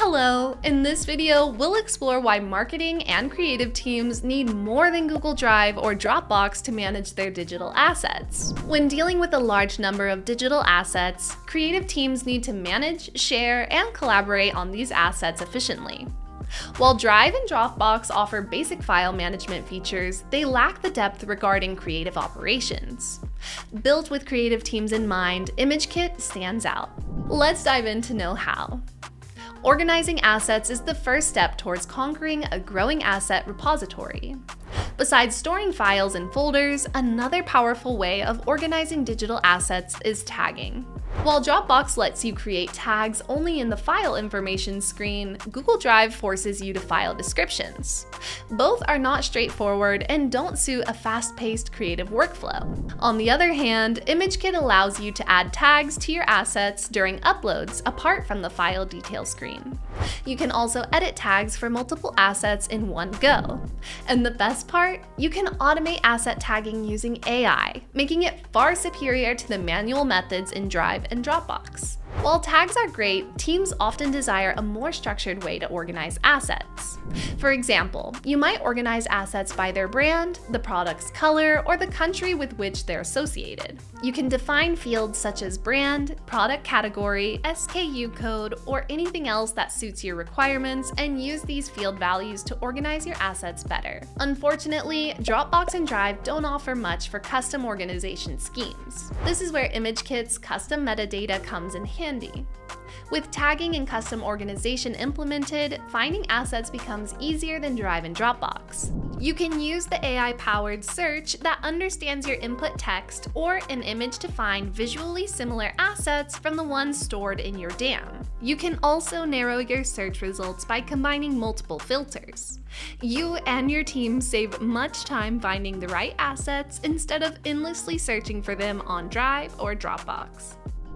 Hello! In this video, we'll explore why marketing and creative teams need more than Google Drive or Dropbox to manage their digital assets. When dealing with a large number of digital assets, creative teams need to manage, share, and collaborate on these assets efficiently. While Drive and Dropbox offer basic file management features, they lack the depth regarding creative operations. Built with creative teams in mind, ImageKit stands out. Let's dive in to know how. Organizing assets is the first step towards conquering a growing asset repository. Besides storing files in folders, another powerful way of organizing digital assets is tagging. While Dropbox lets you create tags only in the file information screen, Google Drive forces you to file descriptions. Both are not straightforward and don't suit a fast-paced creative workflow. On the other hand, ImageKit allows you to add tags to your assets during uploads apart from the file detail screen. You can also edit tags for multiple assets in one go. And the best part? You can automate asset tagging using AI, making it far superior to the manual methods in Drive and Dropbox. While tags are great, teams often desire a more structured way to organize assets. For example, you might organize assets by their brand, the product's color, or the country with which they're associated. You can define fields such as brand, product category, SKU code, or anything else that suits your requirements and use these field values to organize your assets better. Unfortunately, Dropbox and Drive don't offer much for custom organization schemes. This is where ImageKit's custom metadata comes in handy. With tagging and custom organization implemented, finding assets becomes easier than Drive and Dropbox. You can use the AI-powered search that understands your input text or an image to find visually similar assets from the ones stored in your DAM. You can also narrow your search results by combining multiple filters. You and your team save much time finding the right assets instead of endlessly searching for them on Drive or Dropbox.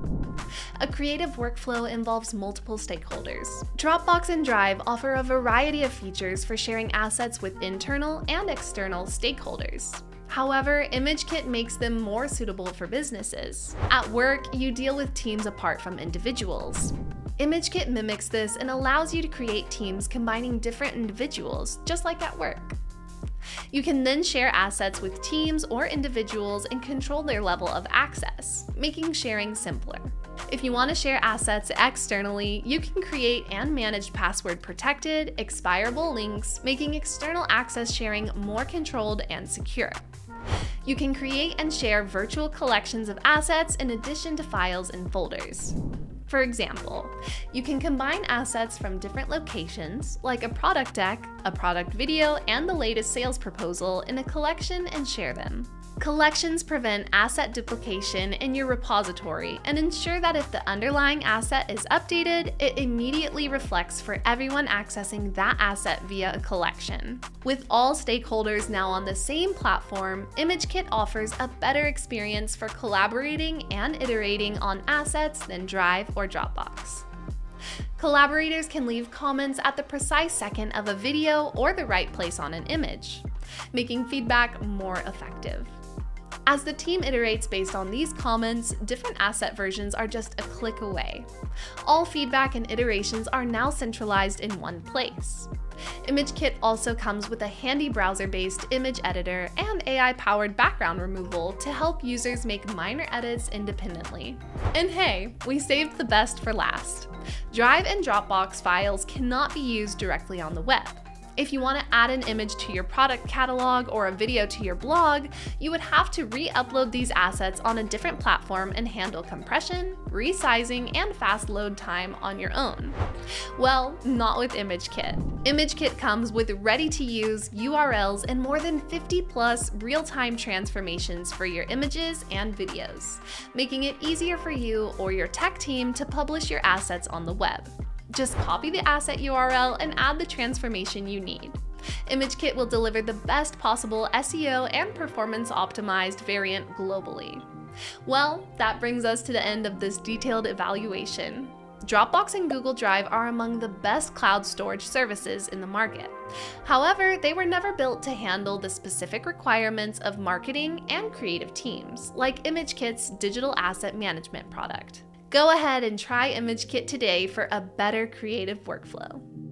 A creative workflow involves multiple stakeholders. Dropbox and Drive offer a variety of features for sharing assets with internal and external stakeholders. However, ImageKit makes them more suitable for businesses. At work, you deal with teams apart from individuals. ImageKit mimics this and allows you to create teams combining different individuals, just like at work. You can then share assets with teams or individuals and control their level of access, making sharing simpler. If you want to share assets externally, you can create and manage password-protected, expirable links, making external access sharing more controlled and secure. You can create and share virtual collections of assets in addition to files and folders. For example, you can combine assets from different locations, like a product deck, a product video, and the latest sales proposal in a collection and share them. Collections prevent asset duplication in your repository and ensure that if the underlying asset is updated, it immediately reflects for everyone accessing that asset via a collection. With all stakeholders now on the same platform, ImageKit offers a better experience for collaborating and iterating on assets than Drive or Dropbox. Collaborators can leave comments at the precise second of a video or the right place on an image, making feedback more effective. As the team iterates based on these comments, different asset versions are just a click away. All feedback and iterations are now centralized in one place. ImageKit also comes with a handy browser-based image editor and AI-powered background removal to help users make minor edits independently. And hey, we saved the best for last. Drive and Dropbox files cannot be used directly on the web. If you want to add an image to your product catalog or a video to your blog, you would have to re-upload these assets on a different platform and handle compression, resizing, and fast load time on your own. Well, not with ImageKit. ImageKit comes with ready-to-use URLs and more than 50+ real-time transformations for your images and videos, making it easier for you or your tech team to publish your assets on the web. Just copy the asset URL and add the transformation you need. ImageKit will deliver the best possible SEO and performance-optimized variant globally. Well, that brings us to the end of this detailed evaluation. Dropbox and Google Drive are among the best cloud storage services in the market. However, they were never built to handle the specific requirements of marketing and creative teams, like ImageKit's Digital Asset Management product. Go ahead and try ImageKit today for a better creative workflow.